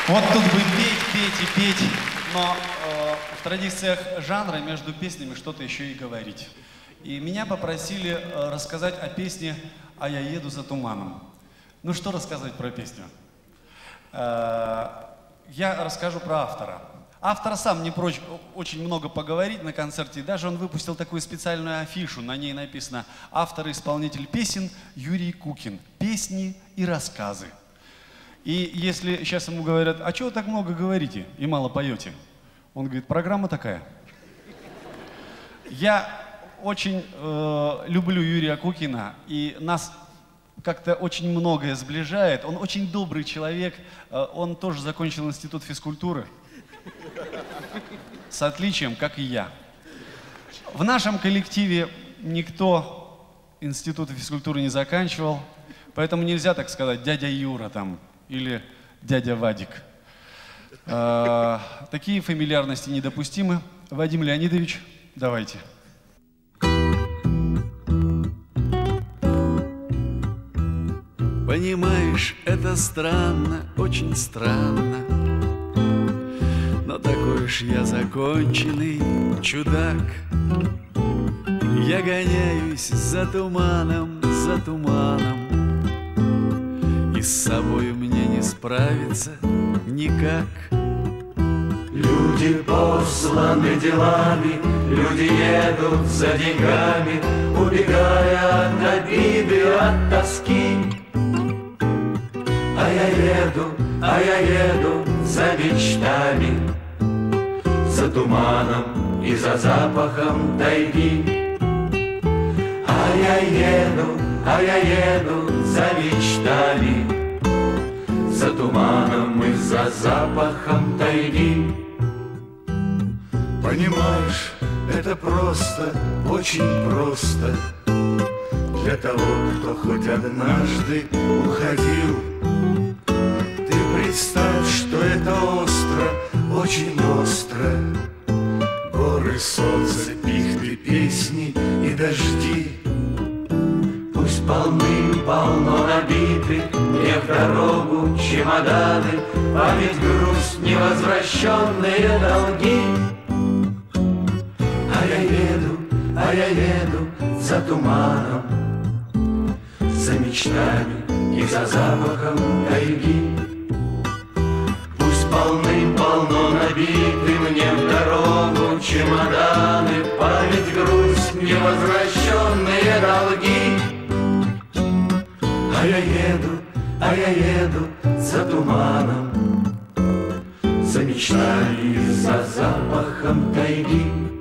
Вот тут бы петь и петь, но в традициях жанра между песнями что-то еще и говорить. И меня попросили рассказать о песне «А я еду за туманом». Ну что рассказывать про песню? Я расскажу про автора. Автор сам не прочь очень много поговорить на концерте. Даже он выпустил такую специальную афишу. На ней написано «Автор и исполнитель песен Юрий Кукин. Песни и рассказы». И если сейчас ему говорят: а чего вы так много говорите и мало поете? Он говорит: программа такая. Я очень люблю Юрия Кукина, и нас как-то очень многое сближает. Он очень добрый человек, он тоже закончил институт физкультуры. С отличием, как и я. В нашем коллективе никто институты физкультуры не заканчивал, поэтому нельзя так сказать «дядя Юра» там или «дядя Вадик». Такие фамильярности недопустимы. Вадим Леонидович, давайте. Понимаешь, это странно, очень странно, но такой уж я законченный чудак. Я гоняюсь за туманом, и с собою мне не справиться никак. Люди посланы делами, люди едут за деньгами, убегая от обиды, от тоски. А я еду за мечтами, за туманом и за запахом тайги. А я еду за мечтами, за туманом и за запахом тайги. Понимаешь, это просто, очень просто для того, кто хоть однажды уходил. Ты представь, что это остро, очень остро. Горы, солнце, пихты, песни и дожди. Пусть полным-полно набиты мне в дорогу чемоданы, память, грусть, невозвращенные долги. А я еду за туманом, за мечтами и за запахом тайги. Пусть полным-полно набиты мне в дорогу чемоданы, память, грусть, невозвращенные долги. А я еду за туманом, за мечтами и за запахом тайги.